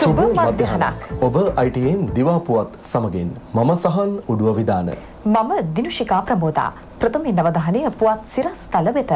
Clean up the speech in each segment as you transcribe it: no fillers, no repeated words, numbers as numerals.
සුබ මධ්‍යහනක්. ඔබ ITN දිවා පුවත් සමගින් මම සහන් උඩුව විදාන. මම දිනුෂිකා ප්‍රමෝදා. ප්‍රථම නවධානය පුවත් සිරස් තල වෙත.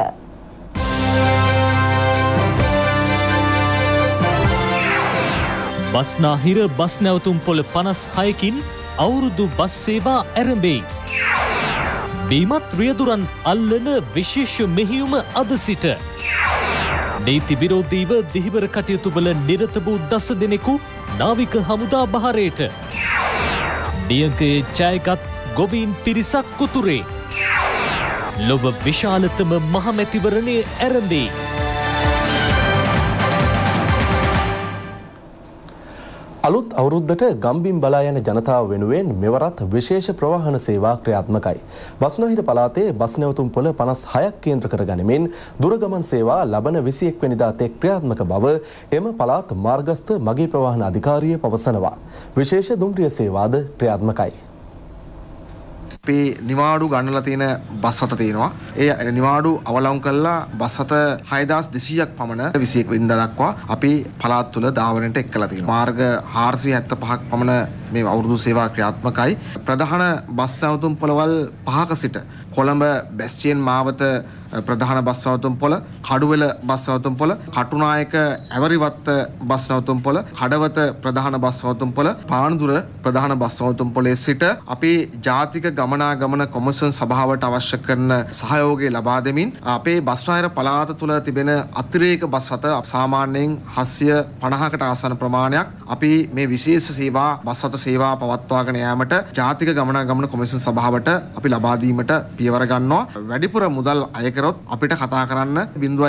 බස්නාහිර බස් නැවතුම් පොළ 56කින් අවුරුදු බස් සේවා ආරම්භයි. බීමත් රියදුරන් අල්ලන විශේෂ මෙහෙයුම අද සිට. නීති විරෝධීව දිහිවර කටයුතු වල නිරත වූ 10 දෙනෙකු නාවික හමුදා බහරයට. නියඟයේ ජයගත් ගොවීන් පිරිසක් කුතුරේ. ලොව විශාලතම මහමැතිවරණයේ ආරම්භයි. අලුත් අවුරුද්දට ගම්බිම් බලා යන ජනතාව වෙනුවෙන් මෙවරත් විශේෂ ප්‍රවාහන සේවා ක්‍රියාත්මකයි. බස්නාහිර පළාතේ බස් නැවතුම් පොළ 56ක් කේන්ද්‍ර කර ගනිමින් දුරගමන් සේවා ලබන 21 වෙනිදා තෙක් ක්‍රියාත්මක බව එම පළාත් මාර්ගස්ථ මගී ප්‍රවාහන අධිකාරිය පවසනවා. විශේෂ දුම්රිය සේවාද ක්‍රියාත්මකයි. අපේ නිවාඩු ගන්නලා තියෙන බස් අත තියෙනවා. ඒ නිවාඩු අවලංගු කරලා බස් අත 6200ක් පමණ 21 වෙනිදා දක්වා අපි පළාත් තුල ධාවනයට එක්කලා තියෙනවා. මාර්ග 475ක් පමණ මේ අවුරුදු සේවා ක්‍රියාත්මකයි. ප්‍රධාන බස් නැවතුම් පොළවල් 5ක සිට කොළඹ බැස්ටියන් මාවත ප්‍රධාන බස් නැවතුම් පොළ, කඩුවෙල බස් නැවතුම් පොළ, කටුනායක ඇවරිවත්ත බස් නැවතුම් පොළ, කඩවත ප්‍රධාන බස් නැවතුම් පොළ, පානදුර ප්‍රධාන බස් නැවතුම් පොළේ සිට අපි ජාතික ගමනාගමන කොමිෂන් සභාවට අවශ්‍ය කරන සහයෝගය ලබා දෙමින් අපේ බස්නාහිර පළාත තුළ තිබෙන අතිරේක බස් අත සාමාන්‍යයෙන් 750කට ආසන්න ප්‍රමාණයක් අපි මේ විශේෂ සේවා බස් අත සේවා පවත්වාගෙන යාමට ජාතික ගමනාගමන කොමිෂන් සභාවට අපි ලබා දීමට පියවර ගන්නවා. වැඩිපුර මුදල් අය කරොත් අපිට කතා කරන්න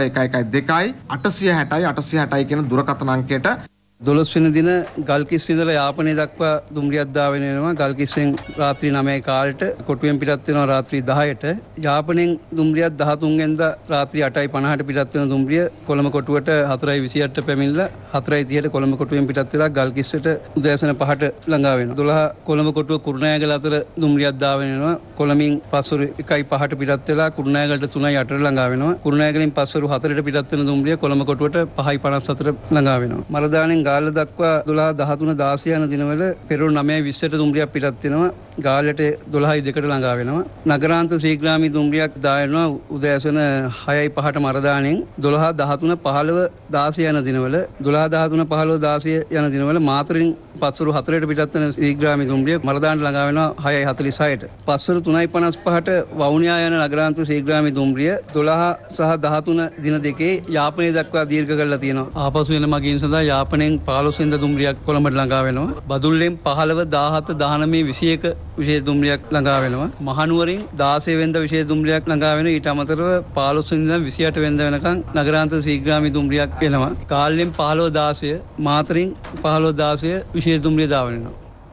0112 860 860 කියන දුරකථන අංකයට 12 වෙනි දින ගල්කිස්ස ඉඳලා යාපනයේ දක්වා දුම්රියක් දාගෙන යනවා. ගල්කිස්සෙන් රාත්‍රී 9 කාලට කොටුවෙන් පිටත් වෙනවා රාත්‍රී 10ට. යාපනයෙන් දුම්රියක් 13 වෙනිදා රාත්‍රී 8:50ට පිටත් වෙන දුම්රිය කොළඹ කොටුවට 4:28ට පැමිණලා 4:30ට කොළඹ කොටුවෙන් පිටත් වෙලා ගල්කිස්සට උදෑසන 5ට ළඟා වෙනවා. 12 කොළඹ කොටුව කුරුණෑගල අතර දුම්රියක් දාගෙන යනවා. කොළඹින් පස්වරු 1:05ට පිටත් වෙලා කුරුණෑගලට 3:08ට ළඟා වෙනවා. කුරුණෑගලින් පස්වරු 4ට පිටත් වෙන දුම්රිය කොළඹ කොටුවට 5:54ට ළඟා වෙනවා. මරදානෙන් ගාල්ල දක්වා 12 13 16 යන දිනවල පෙරවරු 9:20ට දුම්රියක් පිටත් වෙනවා. ගාල්ලට 12:02ට ළඟා වෙනවා. නගරාන්ත ශ්‍රීග්‍රාමී දුම්රියක් දායනවා උදෑසන 6:05ට මරදානෙන් 12 13 15 16 යන දිනවල 12 13 15 16 යන දිනවල මාතරින් පස්වරු 4ට පිටත් වෙන ශ්‍රීග්‍රාමී දුම්රිය මරදානට ළඟා වෙනවා 6:46ට. පස්වරු 3:55ට වවුනියා යන නගරාන්ත ශ්‍රීග්‍රාමී දුම්රිය 12 සහ 13 දින දෙකේ යාපනයේ දක්වා දීර්ඝ කරලා තියෙනවා. ආපසු එන මගීන් සඳහා යාපනයෙන් 15 වෙනිදා දුම්රියක් කොළඹට ළඟා වෙනවා. බදුල්ලෙන් 15 17 19 21 විශේෂ දුම්රියක් ළඟා වෙනවා. මහනුවරින් 16 වෙනිදා විශේෂ දුම්රියක් ළඟා වෙනවා. ඊට අමතරව 15 වෙනිදා 28 වෙනිදා වෙනකන් නගරාන්ත ශ්‍රීග්‍රාමී දුම්රියක් එනවා. කාල්ලෙන් 15 16 මාතරින් 15 16 විශේෂ දුම්රිය දාවනවා.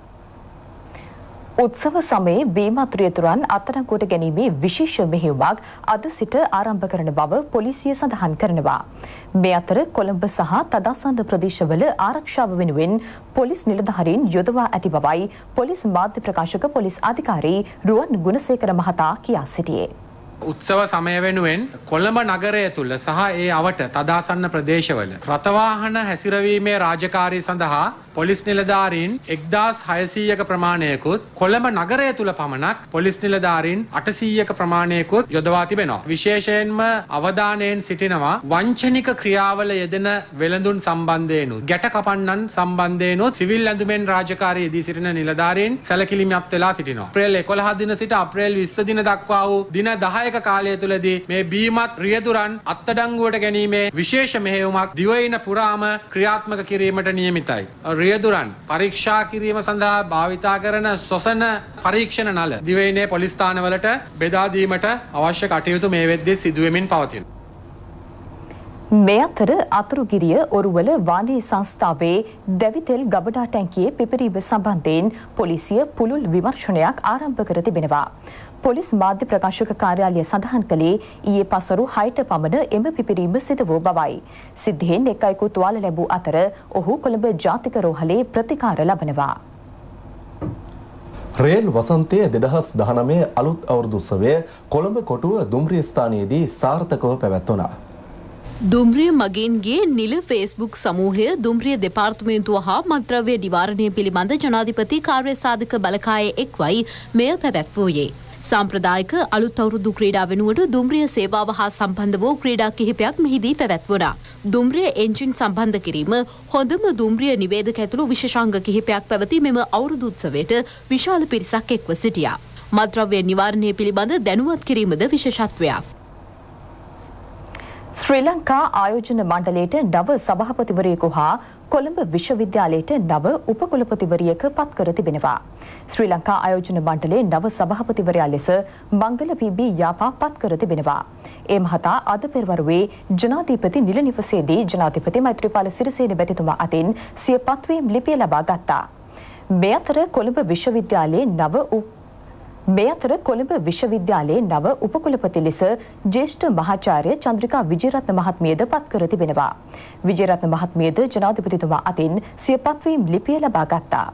උත්සව සමයේ බීමත් රියදුරන් අත්අඩංගුවට ගැනීමේ විශේෂ මෙහෙයුමක් අද සිට ආරම්භ කරන බව පොලිසිය සඳහන් කරනවා. මේ අතර කොළඹ සහ තදාසන්න ප්‍රදේශවල ආරක්ෂාව වෙනුවෙන් පොලිස් නිලධාරීන් යොදවා ඇති බවයි පොලිස් මාධ්‍ය ප්‍රකාශක පොලිස් අධිකාරී රුවන් ගුණසේකර මහතා කියා සිටියේ. උත්සව සමය වෙනුවෙන් කොළඹ නගරය තුළ සහ ඒ අවට තදාසන්න ප්‍රදේශවල රථවාහන හැසිරවීමේ රාජකාරී සඳහා පොලිස් නිලධාරීන් 1600ක ප්‍රමාණයකුත් කොළඹ නගරය තුළ පමණක් පොලිස් නිලධාරීන් 800ක ප්‍රමාණයකුත් යොදවා තිබෙනවා. විශේෂයෙන්ම අවධානයෙන් සිටිනවා වංචනික ක්‍රියාවල යෙදෙන වෙළඳුන් සම්බන්ධයෙන්ුත් ගැට කපන්නන් සම්බන්ධයෙන්ුත් සිවිල් ඇඳුමෙන් රාජකාරී යෙදී සිටින නිලධාරීන් සැලකිලිමත් වෙලා සිටිනවා. අප්‍රේල් 11 දින සිට අප්‍රේල් 20 දින දක්වා වූ දින 10ක කාලය තුලදී මේ බීමත් රියදුරන් අත්අඩංගුවට ගැනීමේ විශේෂ මෙහෙයුමක් දිවයින පුරාම ක්‍රියාත්මක කිරීමට නියමිතයි. රියදුරන් පරීක්ෂා කිරීම සඳහා භාවිතා කරන ශ්වසන පරීක්ෂණ නල දිවයිනේ පොලිස් ස්ථානවලට බෙදා දීමට අවශ්‍ය කටයුතු මේ වෙද්දී සිදු වෙමින් පවතිනවා. මේ අතර අතුරුගිරිය ඔරුවල වාණී සංස්ථාවේ දැවිතෙල් ගබඩා ටැංකියේ පිපිරීම සම්බන්ධයෙන් පොලිසිය පුළුල් විමර්ශනයක් ආරම්භ කර තිබෙනවා. පොලිස් මාධ්‍ය ප්‍රකාශක කාර්යාලය සඳහන් කළේ ඊයේ පසරු 6ට පමණ එම පිපිරීම සිදු වූ බවයි. සිද්ධියෙන් එක් අයෙකු තුවාල ලැබූ අතර ඔහු කොළඹ ජාතික රෝහලේ ප්‍රතිකාර ලබනවා. රේල් වසන්තය 2019 අලුත් අවුරුදු උත්සවය කොළඹ කොටුව දුම්රිය ස්ථානයේදී සාර්ථකව පැවැත්වුණා. දුම්රිය මගින්ගේ නිල ෆේස්බුක් සමූහය දුම්රිය දෙපාර්තමේන්තුව හා මත්ද්‍රව්‍ය නිවාරණය පිළිබඳ ජනාධිපති කාර්ය සාධක බලකායේ එක්වයි මෙය පැවැත්වූයේ. සාම්ප්‍රදායික අලුත් අවුරුදු ක්‍රීඩා වෙනුවට දුම්රිය සේවාව හා සම්බන්ධ වූ ක්‍රීඩා කිහිපයක් මෙහිදී පැවැත්වුණා. දුම්රිය එන්ජින් සම්බන්ධ කිරීම, හොඳම දුම්රිය නිවේදක ඇතුළු විශේෂාංග කිහිපයක් පැවති මෙම අවුරුදු උත්සවයට විශාල පිරිසක් එක්ව සිටියා. මත්ද්‍රව්‍ය නිවාරණය පිළිබඳ දැනුවත් කිරීමද විශේෂත්වයක්. ශ්‍රී ලංකා ආයෝජන මණ්ඩලයට නව සභාපතිවරයෙකු හා කොළඹ විශ්වවිද්‍යාලයට නව උපකුලපතිවරියක පත් කර තිබෙනවා. ශ්‍රී ලංකා ආයෝජන මණ්ඩලයේ නව සභාපතිවරයා ලෙස මංගල පී.බී. යාපා පත් කර තිබෙනවා. ඒ මහතා අද පෙරවරුවේ ජනාධිපති නිල නිවසේදී ජනාධිපති මෛත්‍රීපාල සිරිසේන මැතිතුමා අතින් සිය පත්වීම් ලිපිය ලබා ගත්තා. මේ අතර කොළඹ විශ්වවිද්‍යාලයේ නව උපකුලපති ලෙස ජ්‍යෙෂ්ඨ මහාචාර්ය චන්ද්‍රිකා විජේරත්න මහත්මියද පත් කර තිබෙනවා. විජේරත්න මහත්මියද ජනාධිපතිතුමා අතින් සිය පත්වීම් ලිපිය ලබා ගත්තා.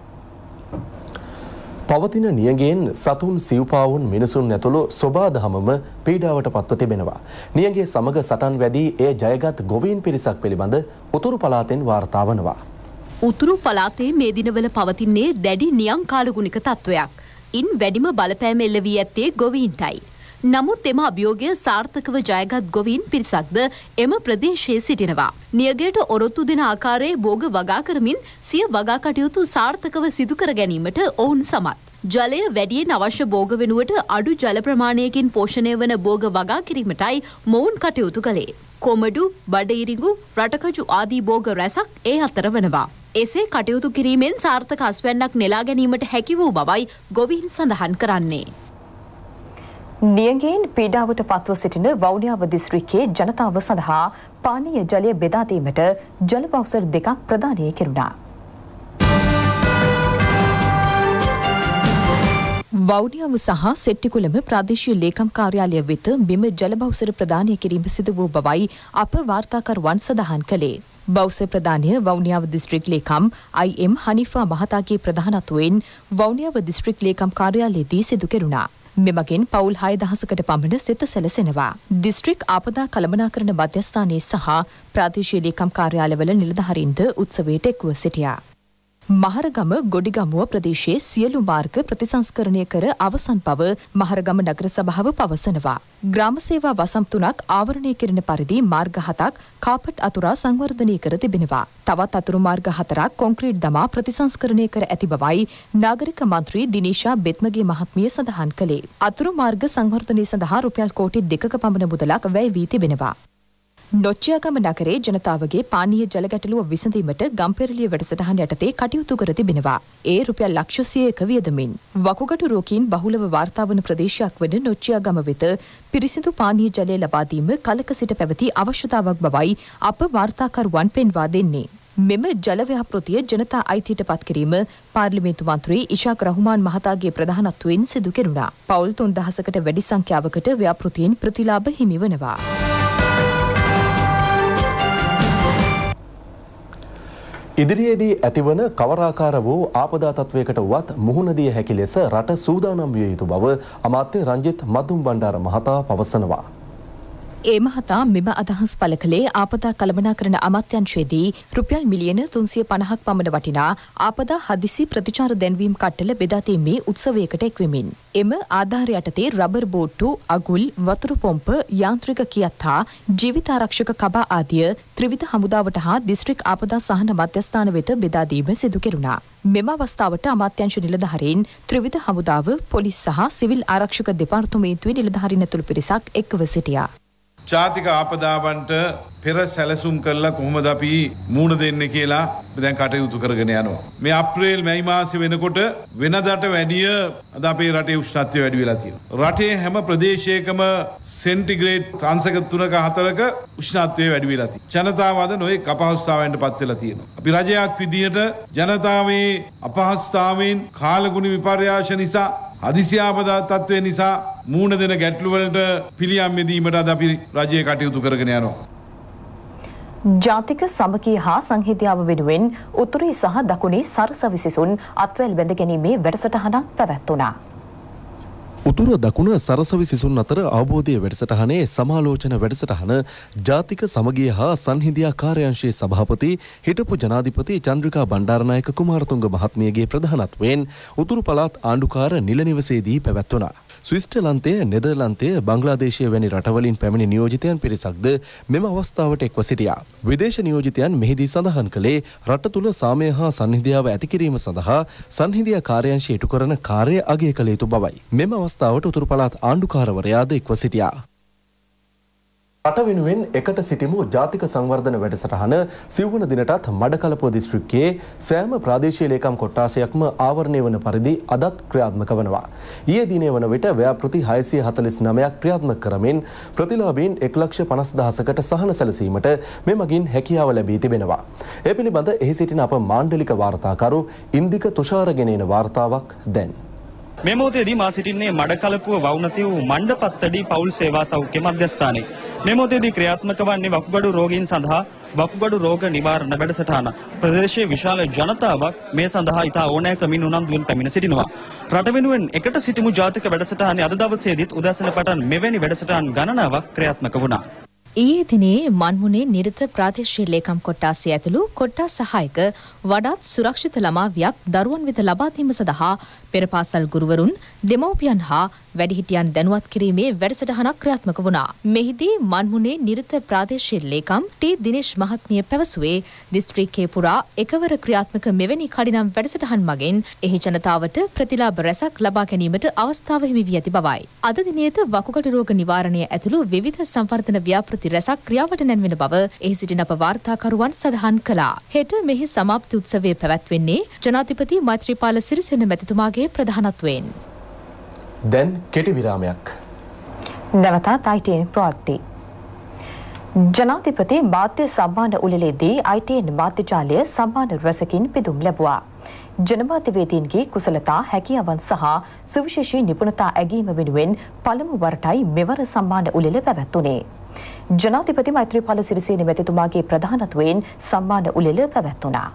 පවතින නියඟයෙන් සතුන් සිව්පාවුන් මිනිසුන් ඇතුළු සොබාදහමම පීඩාවට පත්ව තිබෙනවා. නියඟේ සමග සටන් වැදී එය ජයගත් ගොවීන් පිරිසක් පිළිබඳ උතුරු පළාතෙන් වාර්තා වනවා. උතුරු පළාතේ මේ දිනවල පවතින්නේ දැඩි නියං කාලගුණික තත්ත්වයක්. ඉන් වැඩිම බලපෑම එල්ල වී ඇත්තේ ගොවීන්ටයි. නමුත් එම අභියෝගය සාර්ථකව ජයගත් ගොවීන් පිරිසක්ද එම ප්‍රදේශයේ සිටිනවා. නියගයට ඔරොත්තු දෙන ආකාරයේ භෝග වගා කරමින් සිය වගා කටයුතු සාර්ථකව සිදු කර ගැනීමට ඔවුන් සමත්. ජලය වැඩියෙන් අවශ්‍ය භෝග වෙනුවට අඩු ජල ප්‍රමාණයකින් පෝෂණය වන භෝග වගා කිරීමටයි මොවුන් කටයුතු කළේ. කොමඩු, බඩඉරිඟු, රටකජු ආදී භෝග රැසක් ඒ අතර වනවා. එසේ කටයුතු කිරීමෙන් සාර්ථක අස්වැන්නක් නෙලා ගැනීමට හැකි වූ බවයි ගොවීන් සඳහන් කරන්නේ. නියඟයෙන් පීඩාවට පත්ව සිටින වවුනියාව දිස්ත්‍රික්කයේ ජනතාව සඳහා පානීය ජලය බෙදා දීමට ජල බවුසර් දෙකක් ප්‍රදානය කෙරුණා. වවුනියාව සහ සෙට්ටිකුළම ප්‍රාදේශීය ලේකම් කාර්යාලය වෙත බිම ජල බවුසර ප්‍රදානය කිරීම සිදු වූ බවයි අප වාර්තාකරුවන් සඳහන් කළේ. බවුසර ප්‍රදානය වවුනියාව දිස්ත්‍රික් ලේකම් I.M. හනිෆා මහතාගේ ප්‍රධානත්වයෙන් වවුනියාව දිස්ත්‍රික් ලේකම් කාර්යාලයේදී සිදු කෙරුණා. මෙමගින් පවුල් 6000කට පමණ සිත සැලසෙනවා. දිස්ත්‍රික් ආපදා කළමනාකරණ මධ්‍යස්ථානයේ සහ ප්‍රාදේශීය ලේකම් කාර්යාලවල නිලධාරීන්ද උත්සවයට එක්ව සිටියා. මහරගම ගොඩිගමුව ප්‍රදේශයේ සියලු මාර්ග ප්‍රතිසංස්කරණය කර අවසන් බව මහරගම නගර සභාව පවසනවා. ග්‍රාම සේවා වසම් 3ක් ආවරණය කෙරෙන පරිදි මාර්ග 7ක් කාපට් අතුරා සංවර්ධනය කර තිබෙනවා. තවත් අතුරු මාර්ග 4ක් කොන්ක්‍රීට් දමා ප්‍රතිසංස්කරණය කර ඇති බවයි නාගරික මන්ත්‍රී දිනීෂා බෙත්මගේ මහත්මිය සඳහන් කළේ. අතුරු මාර්ග සංවර්ධනය සඳහා රුපියල් කෝටි 2ක පමණ මුදලක් වැය වී තිබෙනවා. නොච්චියාගම නගරේ ජනතාවගේ පානීය ජල ගැටලුව විසඳීමට ගම්පෙරළිය වැඩසටහන යටතේ කටයුතු කර තිබෙනවා. ඒ රුපියල් ලක්ෂ 100ක වියදමින් වකුගඩු රෝගීන් බහුලව වාර්තා වන ප්‍රදේශයක් වන නොච්චියාගම වෙත පිරිසිදු පානීය ජලය ලබා දීම කලක සිට පැවති අවශ්‍යතාවක් බවයි අප වාර්තාකරුවන් පෙන්වා දෙන්නේ. මෙම ජල ව්‍යාපෘතිය ජනතා අයිතියට පත් කිරීම පාර්ලිමේන්තු මන්ත්‍රී ඉෂාක් රහුමාන් මහතාගේ ප්‍රධානත්වයෙන් සිදු කෙරුණා. පවුල් 3000කට වැඩි සංඛ්‍යාවකට ව්‍යාපෘතියෙන් ප්‍රතිලාභ හිමි වනවා. ඉදිරියේදී ඇතිවන කවරාකාර වූ ආපදා තත්වයකට වත් මුහුණ දිය හැකි ලෙස රට සූදානම් විය යුතු බව අමාත්‍ය රංජිත් මදුම් බණ්ඩාර මහතා පවසනවා. ඒ මහතා මෙම අදහස් පළ කළේ ආපදා කළමනාකරණ අමාත්‍යාංශයේදී රුපියල් මිලියන 350ක් පමණ වටිනා ආපදා හදිසි ප්‍රතිචාර දැන්වීම් කට්ටල බෙදා දීමේ උත්සවයකට එක්වෙමින්. එම ආධාර යටතේ රබර් බෝට්ටු, අගුල්, වතුර පොම්ප, යාන්ත්‍රික කියත් හා ජීවිතාරක්ෂක කබා ආදිය ත්‍රිවිධ හමුදාවට හා දිස්ත්‍රික් ආපදා සහන මධ්‍යස්ථාන වෙත බෙදා දීම සිදු කෙරුණා. මෙම අවස්ථාවට අමාත්‍යාංශ නිලධාරීන්, ත්‍රිවිධ හමුදාව, පොලිස් සහ සිවිල් ආරක්ෂක දෙපාර්තමේන්තුවේ නිලධාරීන් ඇතුළු පිරිසක් එක්ව සිටියා. ජාතික ආපදාවන්ට පෙර සැලසුම් කරලා කොහොමද අපි මූණ දෙන්නේ කියලා දැන් කටයුතු කරගෙන යනවා. මේ අප්‍රේල් මැයි මාසෙ වෙනකොට වෙනදාට වැඩිය අද අපේ රටේ උෂ්ණත්වය වැඩි වෙලා තියෙනවා. රටේ හැම ප්‍රදේශයකම සෙන්ටිග්‍රේඩ් අංශක 3ක 4ක උෂ්ණත්වය වැඩි වෙලා තියෙනවා. ජනතාව අද නොයෙක් අපහසුතාවයන්ට පත් වෙලා තියෙනවා. අපි රජයක් විදිහට ජනතාවේ අපහසුතාවයෙන් කාලගුණ විපර්යාස නිසා හදිසි ආපදා තත්ත්වය නිසා මූණ දෙන ගැටලු වලට පිළියම් යෙදීමට අද අපි රජයේ කටයුතු කරගෙන යනවා. ජාතික සමගිය හා සංහිඳියාව වෙනුවෙන් උතුරේ සහ දකුණේ සරසවිසිසුන් අත්වැල් බැඳ ගැනීමේ වැඩසටහනක් පැවැත්වුණා. උතුර දකුණ සරසවි සිසුන් අතර අවබෝධය වැඩසටහනේ සමාලෝචන වැඩසටහන ජාතික සමගිය හා සංහිඳියා කාර්යාංශයේ සභාපති හිටපු ජනාධිපති චන්ද්‍රිකා බණ්ඩාරනායක කුමාරතුංග මහත්මියගේ ප්‍රධානත්වයෙන් උතුරු පළාත් ආණ්ඩුකාර නිල නිවසේදී පැවැත්වුණා. ස්විස්ටර්ලන්තය, නෙදර්ලන්තය, බංග්ලාදේශය වැනි රටවලින් පැමිණි නියෝජිතයන් පිරිසක්ද මෙම අවස්ථාවට එක්ව සිටියා. විදේශ නියෝජිතයන් මෙහිදී සඳහන් කළේ රට තුළ සාමය හා සංහිඳියාව ඇති කිරීම සඳහා සංහිඳියා කාර්යාංශය ඉටු කරන කාර්ය අගය කළ යුතු බවයි. මෙම අවස්ථාවට උතුරු පළාත් ආණ්ඩුකාරවරයාද එක්ව සිටියා. රට වෙනුවෙන් එකට සිටිමු ජාතික සංවර්ධන වැඩසටහන සිව්වන දිනටත් මඩකලපුව දිස්ත්‍රික්කයේ සෑම ප්‍රාදේශීය ලේකම් කොට්ටාසයක්ම ආවරණය වන පරිදි අදත් ක්‍රියාත්මක වනවා. ඊයේ දිනේ වන විට ව්‍යාපෘති 649ක් ක්‍රියාත්මක කරමින් ප්‍රතිලාභීන් 1,50,000කට සහන සැලසීමට මෙමගින් හැකියාව ලැබී තිබෙනවා. ඒ පිළිබඳ එහි සිටින අප මාණ්ඩලික වාර්තාකරු ඉන්දික තුෂාර ගෙනෙන වාර්තාවක් දැන්. මේ මොහොතේදී මා සිටින්නේ මඩකලපුව වවුනතිව් මණ්ඩපත්තඩි පවුල් සේවා සෞඛ්‍ය මධ්‍යස්ථානයේ. මේ මොහොතේදී ක්‍රියාත්මක වන්නේ වකුගඩු රෝගීන් සඳහා වකුගඩු රෝග නිවාරණ වැඩසටහන. ප්‍රදේශයේ විශාල ජනතාවක් මේ සඳහා ඉතා ඕනෑකමින් උනන්දුවෙන් පැමිණ සිටිනවා. රට වෙනුවෙන් එකට සිටිමු ජාතික වැඩසටහනේ අද දවසේදීත් උදෑසන පටන් මෙවැනි වැඩසටහන් ගණනාවක් ක්‍රියාත්මක වුණා. ඊයේ දිනේ මන්මුනේ නිරත ප්‍රාදේශීය ලේකම් කොට්ටාසය ඇතුළු කොට්ටාස සහායක වඩාත් සුරක්ෂිත ළමාවියක් දරුවන් වෙත ලබා දීම සඳහා පෙර පාසල් ගුරුවරුන් දෙමව්පියන් හා වැඩිහිටියන් දැනුවත් කිරීමේ වැඩසටහනක් ක්‍රියාත්මක වුණා. මෙහිදී මන්මුනේ නිරත ප්‍රාදේශීය ලේකම් ටී දිනේෂ් මහත්මිය පැවසුවේ දිස්ත්‍රික්කයේ පුරා එකවර ක්‍රියාත්මක මෙවැනි කඩිනම් වැඩසටහන් මගින් එහි ජනතාවට ප්‍රතිලාභ රැසක් ලබා ගැනීමට අවස්ථාව හිමි වී ඇති බවයි. අද දිනයේද වකුගඩු රෝග නිවාරණය ඇතුළු විවිධ සංවර්ධන ව්‍යාපෘති රැසක් ක්‍රියාවට නැන්වෙන බව එහි සිටින අප වාර්තාකරුවන් සඳහන් කළා. හෙට මෙහි සමාප්ති උත්සවය පැවැත්වෙන්නේ ජනාධිපති මෛත්‍රීපාල සිරිසේන මැතිතුමාගේ ප්‍රධානත්වයෙන්. දැන් කෙටි විරාමයක්. නැවතත් ITN ප්‍රවෘත්ති. ජනාධිපති මාධ්‍ය සම්මාන උළෙලේදී ITN මාධ්‍ය ජාලය සම්මාන රැසකින් පිදුම් ලැබුවා. ජනමාධ්‍යවේදීන්ගේ කුසලතා හැකියාවන් සහ සුවිශේෂී නිපුණතා ඇගීම වෙනුවෙන් පළමු වරටයි මෙවර සම්මාන උළෙල පැවැත්වුණේ. ජනාධිපති මෛත්‍රීපාල සිරිසේන මැතිතුමාගේ ප්‍රධානත්වයෙන් සම්මාන උළෙල පැවැත්වුණා.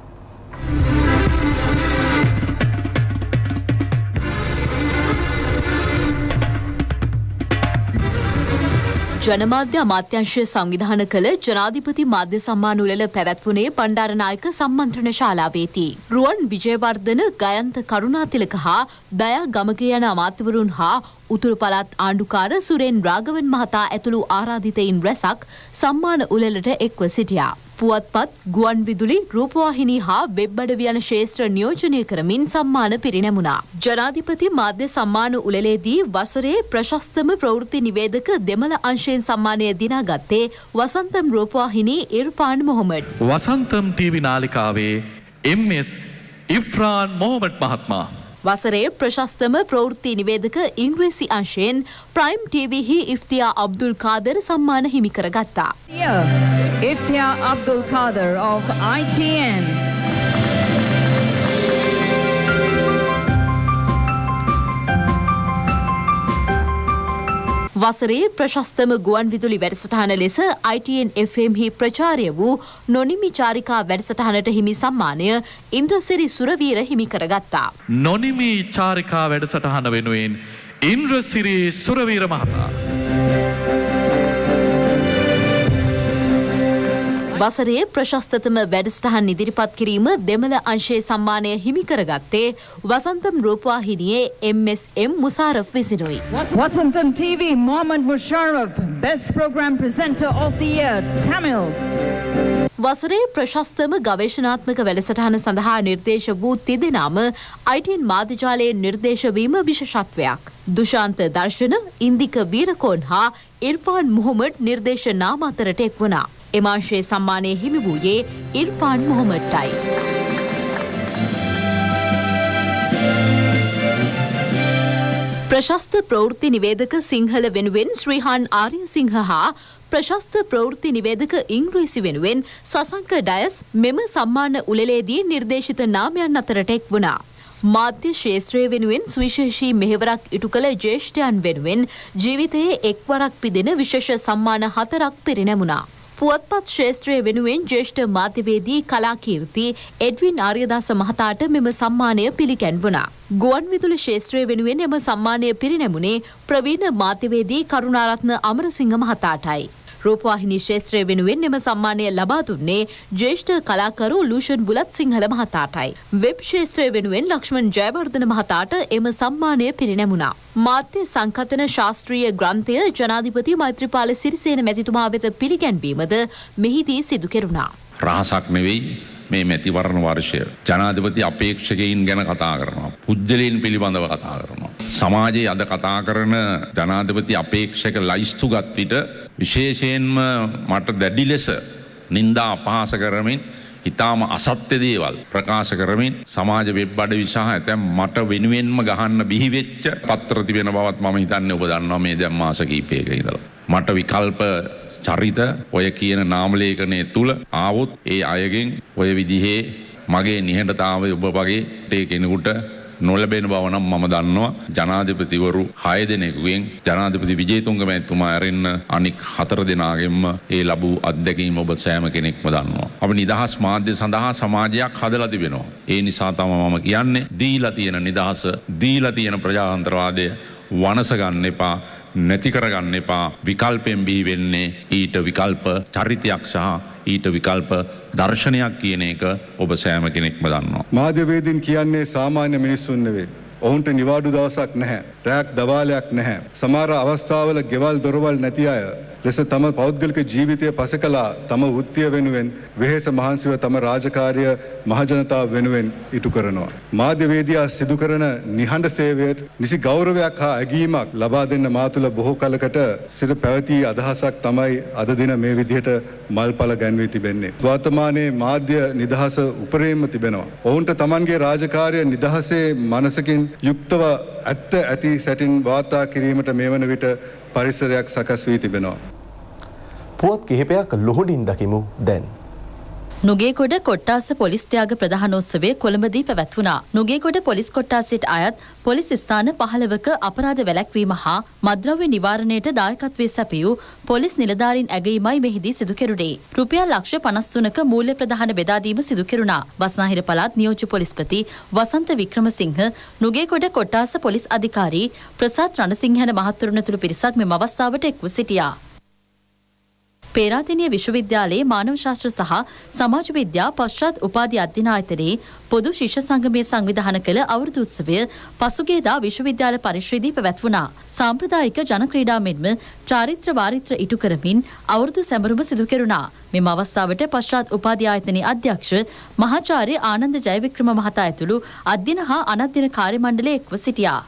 ජනමාධ්‍ය අමාත්‍යංශය සංවිධාන කළ ජනාධිපති මාධ්‍ය සම්මාන උළෙල පැවැත්වුණේ බණ්ඩාරනායක සම්මන්ත්‍රණ ශාලාවේදී. රුවන් විජේවර්ධන, ගයන්ත කරුණාතිලක හා දයා ගමගේ යන අමාත්‍යවරුන් හා උතුරු පළාත් ආණ්ඩුකාර සුරේන් රාගවන් මහතා ඇතුළු ආරාධිතයින් රැසක් සම්මාන උළෙලට එක්ව සිටියා. පුවත්පත්, ගුවන් විදුලි, රූපවාහිනී හා වෙබ් අඩවි යන ක්ෂේත්‍ර නියෝජනය කරමින් සම්මාන පිරිනැමුණා. ජනාධිපති මාධ්‍ය සම්මාන උළෙලේදී වසරේ ප්‍රශස්තම ප්‍රවෘත්ති නිවේදක දෙමළ අංශයෙන් සම්මානය දිනාගත්තේ වසන්තම් රූපවාහිනී ඉර්ෆාන් මොහොමඩ්. වසන්තම් ටීවී නාලිකාවේ MS ඉෆ්රාන් මොහොමඩ් මහත්මයා. වසරේ ප්‍රශස්තම ප්‍රවෘත්ති නිවේදක ඉංග්‍රීසි අංශයෙන් ප්‍රයිම් ටීවීහි ඉෆ්තියා අබ්දුල් කාදර් සම්මාන හිමි කරගත්තා. Iftia Abdul Kader of ITN. වසරේ ප්‍රශස්තම ගුවන් විදුලි වැඩසටහන ලෙස ITN FM හි ප්‍රචාරය වූ නොනිමි චාරිකා වැඩසටහනට හිමි සම්මානය ඉන්ද්‍රසිරි සුරවීර හිමි කරගත්තා. නොනිමි චාරිකා වැඩසටහන වෙනුවෙන් ඉන්ද්‍රසිරි සුරවීර මහතා. වසරේ ප්‍රශස්තතම වැඩසටහන් ඉදිරිපත් කිරීම දෙමළ අංශයේ සම්මානය හිමි කරගත්තේ Vasantham රූපවාහිනියේ MSM මුසාරෆ් විසිනුයි. Vasantham TV Mohammad Musharraf, Best Program Presenter of the Year, Tamil. වසරේ ප්‍රශස්තම ගවේෂණාත්මක වැඩසටහන සඳහා නිර්දේශ වූ තිදෙනාම ITN මාධ්‍යජාලයේ නිර්දේශ වීම විශේෂත්වයක්. දුෂාන්ත දර්ශන, ඉන්දික වීරකෝන් හා ඉර්ෆාන් මොහොමඩ් නිර්දේශ නාම අතරට එක් වුණා. එම අංශයේ සම්මානය හිමි වූයේ ඉර්ෆාන් මොහොමඩ්ටයි. ප්‍රශස්ත ප්‍රවෘත්ති නිවේදක සිංහල වෙනුවෙන් ශ්‍රීහාන් ආර්යසිංහ හා ප්‍රශස්ත ප්‍රවෘත්ති නිවේදක ඉංග්‍රීසි වෙනුවෙන් සසංක ඩයස් මෙම සම්මාන උළෙලේදී නිර්දේශිත නාමයන් අතරට එක් වුණා. මාධ්‍ය ශේත්‍රය වෙනුවෙන් සුවිශේෂී මෙහෙවරක් ඉටු කළ ජ්‍යෙෂ්ඨයන් වෙනුවෙන් ජීවිතයේ එක්වරක් පිදෙන විශේෂ සම්මාන 4ක් පිරිනැමුණා. පුවත්පත් ශේෂ්ත්‍රය වෙනුවෙන් ජ්‍යෙෂ්ඨ මාධ්‍යවේදී කලාකීර්ති එඩ්වින් ආර්යදාස මහතාට මෙම සම්මානය පිළිගැන්වුණා. ගුවන් විදුලි ශේෂ්ත්‍රය වෙනුවෙන් එම සම්මානය පිරිනැමුණේ ප්‍රවීණ මාධ්‍යවේදී කරුණාරත්න අමරසිංහ මහතාටයි. රූපවාහිනී ශේෂ්ත්‍රය වෙනුවෙන් එම සම්මානය ලබා දුන්නේ ජ්‍යෙෂ්ඨ කලාකරු ලූෂන් බුලත් සිංහල මහතාටයි. වෙබ් ශේෂ්ත්‍රය වෙනුවෙන් ලක්ෂ්මන් ජයවර්ධන මහතාට එම සම්මානය පිරිනැමුණා. මාධ්‍ය සංකතන ශාස්ත්‍රීය ග්‍රන්ථය ජනාධිපති මෛත්‍රීපාල සිරිසේන මැතිතුමා වෙත පිළිගැන්වීමද මෙහිදී සිදු කෙරුණා. රහසක් නෙවෙයි මේ මැතිවරණ වර්ෂය. ජනාධිපති අපේක්ෂකයින් ගැන කතා කරනවා. පුද්ගලයන් පිළිබඳව කතා කරනවා. සමාජයේ අද කතා කරන ජනාධිපති අපේක්ෂක ලයිස්තුගත් විට විශේෂයෙන්ම මට දැඩි ලෙස නින්දා අපහාස කරමින් ඉතාම අසත්‍ය දේවල් ප්‍රකාශ කරමින් සමාජ වෙබ් අඩවි සහ ඇතැම් මට වෙනුවෙන්ම ගහන්න බිහිවෙච්ච පත්‍ර තිබෙන බවත් මම හිතන්නේ ඔබ දන්නවා මේ දැන් මාස කිහිපයක ඉඳලා. මට විකල්ප චරිත ඔය කියන නාමලේඛනය තුල ආවොත් ඒ අයගෙන් ඔය විදිහේ මගේ නිහඬතාවය ඔබ වගේ ඒ කෙනෙකුට නොලැබෙන බව නම් මම දන්නවා. ජනාධිපතිවරු 6 දෙනෙකුගෙන් ජනාධිපති විජේතුංග මැතිතුමා ඇරෙන්න අනික් 4 දෙනාගෙන්ම ඒ ලැබූ අත්දැකීම ඔබ සෑම කෙනෙක්ම දන්නවා. අපි නිදහස් මාධ්‍ය සඳහා සමාජයක් හදලා තිබෙනවා. ඒ නිසා තමයි මම කියන්නේ දීලා තියෙන නිදහස, දීලා තියෙන ප්‍රජාතන්ත්‍රවාදය වනස ගන්න එපා, නැති කරගන්න එපා. විකල්පෙන් බිහි වෙන්නේ ඊට විකල්ප චරිතයක් සහ ඊට විකල්ප දර්ශනයක් කියන එක ඔබ සෑම කෙනෙක්ම දන්නවා. මාධ්‍යවේදීන් කියන්නේ සාමාන්‍ය මිනිස්සුන් නෙවෙයි. ඔවුන්ට නිවාඩු දවසක් නැහැ. රැයක් දවාලයක් නැහැ. සමහර අවස්ථාවල ගෙවල් දොරවල් නැති අය ලෙස තම පෞද්ගලික ජීවිතය පසකලා තම වෘත්තිය වෙනුවෙන් වෙහෙස මහන්සිව තම රාජකාරිය මහජනතාව වෙනුවෙන් ඉටු කරනවා. මාධ්‍යවේදියා සිදු කරන නිහඬ සේවයට නිසි ගෞරවයක් හා ඇගීමක් ලබා දෙන්න මා තුළ බොහෝ කලකට සිට පැවති අදහසක් තමයි අද දින මේ විදිහට මල්පල ගැන්වී තිබෙන්නේ. වර්තමානයේ මාධ්‍ය නිදහස උපරිමව තිබෙනවා. ඔවුන්ට තමන්ගේ රාජකාරිය නිදහසේ මනසකින් යුක්තව ඇත්ත ඇති සැටින් වාර්තා කිරීමට මේ වන විට පරිසරයක් සකස් වී තිබෙනවා. පුවත් කිහිපයක් ලොහුඩින් දකිමු දැන්. නුගේගොඩ කොට්ටාස පොලිස් ත්‍යාග ප්‍රධානෝත්සවය කොළඹදී පැවැත්වුණා. නුගේගොඩ පොලිස් කොට්ටාසයට අයත් පොලිස් ස්ථාන 15ක අපරාධ වැළැක්වීම හා මද්ද්‍රව්‍ය නිවාරණයට දායකත්වයේ සැපයූ පොලිස් නිලධාරීන් ඇගීමයි මෙහිදී සිදු කෙරුණේ. රුපියල් ලක්ෂ 53ක මූල්‍ය ප්‍රදාන බෙදා දීම සිදු කෙරුණා. බස්නාහිර පළාත් නියෝජ්‍ය පොලිස්පති වසන්ත වික්‍රමසිංහ, නුගේගොඩ කොට්ටාස පොලිස් අධිකාරී ප්‍රසාද් රණසිංහ යන මහත්වරුන් ඇතුළු පිරිසක් මෙම අවස්ථාවට එක්ව සිටියා. පේරාදෙණිය විශ්වවිද්‍යාලයේ මානව ශාස්ත්‍ර සහ සමාජ විද්‍යා පශ්චාත් උපාධි අධ්‍යයන ආයතනයේ පොදු ශිෂ්‍ය සංගමයේ සංවිධානය කළ අවුරුදු උත්සවය පසුගියදා විශ්වවිද්‍යාල පරිශ්‍රයේදී පැවැත්වුණා. සාම්ප්‍රදායික ජන ක්‍රීඩා මෙන්ම චාරිත්‍ර වාරිත්‍ර ඉටු කරමින් අවුරුදු සැමරුම සිදු කෙරුණා. මෙම අවස්ථාවට පශ්චාත් උපාධි ආයතනයේ අධ්‍යක්ෂ මහාචාර්ය ආනන්ද ජයවික්‍රම මහතා ඇතුළු අධ්‍යයන හා අනධ්‍යයන කාර්ය මණ්ඩලය එක්ව සිටියා.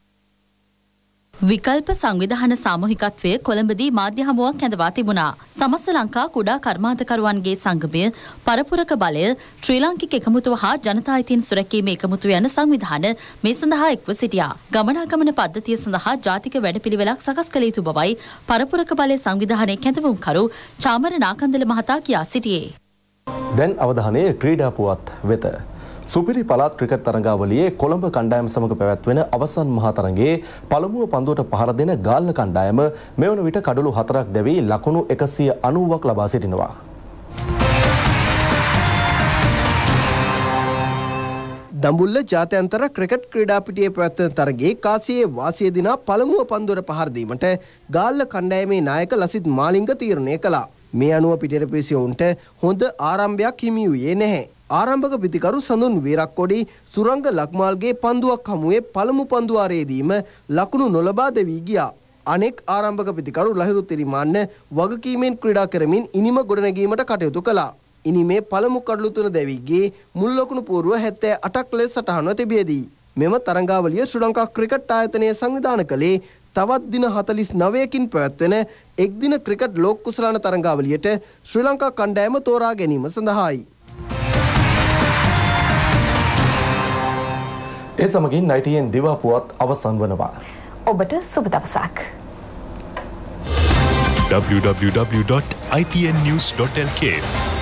විකල්ප සංවිධාන සාමූහිකත්වය කොළඹදී මාධ්‍ය හමුවක් ඇඳවා තිබුණා. සමස්ත ලංකා කුඩා කර්මාන්තකරුවන්ගේ සංගමය, පරපුරක බලය, ශ්‍රී ලාංකික එකමුතුව හා ජනතා අයිතීන් සුරැකීමේ එකමුතුව යන සංවිධාන මේ සඳහා එක්ව සිටියා. ගමනාගමන පද්ධතිය සඳහා ජාතික වැඩපිළිවෙලක් සකස් කළ යුතු බවයි පරපුරක බලය සංවිධානයේ කැඳවුම්කරු චාමර නාකන්දල මහතා කියා සිටියේ. දැන් අවධානය ක්‍රීඩා පුවත් වෙත. සුපිරි පළාත් ක්‍රිකට් තරඟාවලියේ කොළඹ කණ්ඩායම සමග පැවැත්වෙන අවසන් මහා තරඟයේ පළමුව පන්දුවට පහර දෙන ගාල්ල කණ්ඩායම මෙවන විට කඩලු 4ක් දැවී ලකුණු 190ක් ලබා සිටිනවා. දඹුල්ල ජාත්‍යන්තර ක්‍රිකට් ක්‍රීඩාපිටියේ පැවැත්වෙන තරගයේ කාසියේ වාසිය දිනා පළමුව පන්දුවට පහර දීමට ගාල්ල කණ්ඩායමේ නායක ලසිත් මාලිංග තීරණය කළා. මේ අනුව පිටට පිසියොන්ට හොඳ ආරම්භයක් හිමි වූයේ නැහැ. ආරම්භක පිතිකරු සඳුන් වීරක්කොඩි සුරංග ලක්මාල්ගේ පන්දුවක් හමුවේ පළමු පන්දුවාරයේදීම ලකුණු නොලබා දෙවී ගියා. අනෙක් ආරම්භක පිතිකරු ලහිරු තිරිමාන්න වගකීමෙන් ක්‍රීඩා කරමින් ඉනිම ගොඩනැගීමට කටයුතු කළා. ඉනිමේ පළමු කඩලු තුන දැවී ගියේ මුල් ලකුණු පූර්ව 78ක් ලෙස සටහන්ව තිබියදී. මෙම තරඟාවලිය ශ්‍රී ලංකා ක්‍රිකට් ආයතනය සංවිධානය කළේ තවත් දින 49කින් පැවැත්වෙන එක්දින ක්‍රිකට් ලෝක කුසලාන තරඟාවලියට ශ්‍රී ලංකා කණ්ඩායම තෝරා ගැනීම සඳහායි. ඒ සමගින් ITN දිවා පුවත් අවසන් වනවා. ඔබට සුබ දවසක්. www.itnnews.lk